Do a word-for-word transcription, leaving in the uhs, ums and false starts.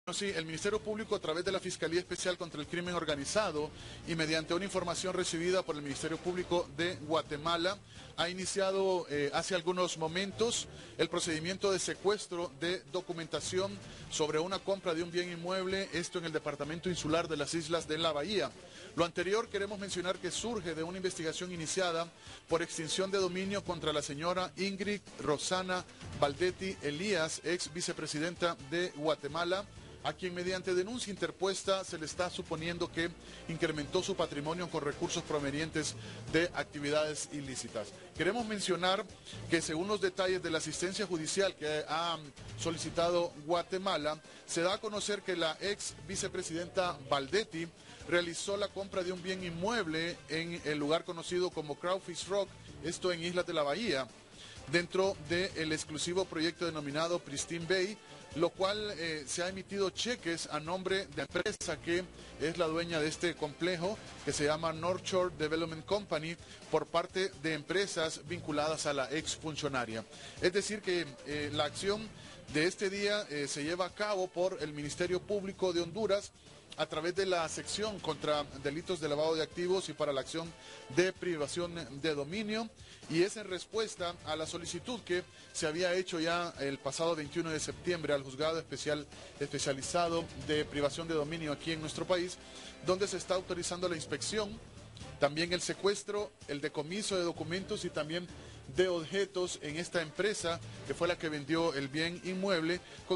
Sí, el Ministerio Público, a través de la Fiscalía Especial contra el Crimen Organizado y mediante una información recibida por el Ministerio Público de Guatemala, ha iniciado eh, hace algunos momentos el procedimiento de secuestro de documentación sobre una compra de un bien inmueble, esto en el departamento insular de las Islas de la Bahía. Lo anterior queremos mencionar que surge de una investigación iniciada por extinción de dominio contra la señora Ingrid Rosana Baldetti Elías, ex vicepresidenta de Guatemala, a quien mediante denuncia interpuesta se le está suponiendo que incrementó su patrimonio con recursos provenientes de actividades ilícitas. Queremos mencionar que según los detalles de la asistencia judicial que ha solicitado Guatemala, se da a conocer que la ex vicepresidenta Baldetti realizó la compra de un bien inmueble en el lugar conocido como Crawfish Rock, esto en Islas de la Bahía, dentro del exclusivo proyecto denominado Pristine Bay, lo cual eh, se ha emitido cheques a nombre de la empresa que es la dueña de este complejo, que se llama North Shore Development Company, por parte de empresas vinculadas a la exfuncionaria. Es decir que eh, la acción de este día eh, se lleva a cabo por el Ministerio Público de Honduras, a través de la sección contra delitos de lavado de activos y para la acción de privación de dominio, y es en respuesta a la solicitud que se había hecho ya el pasado veintiuno de septiembre al juzgado especial especializado de privación de dominio aquí en nuestro país, donde se está autorizando la inspección, también el secuestro, el decomiso de documentos y también de objetos en esta empresa que fue la que vendió el bien inmueble.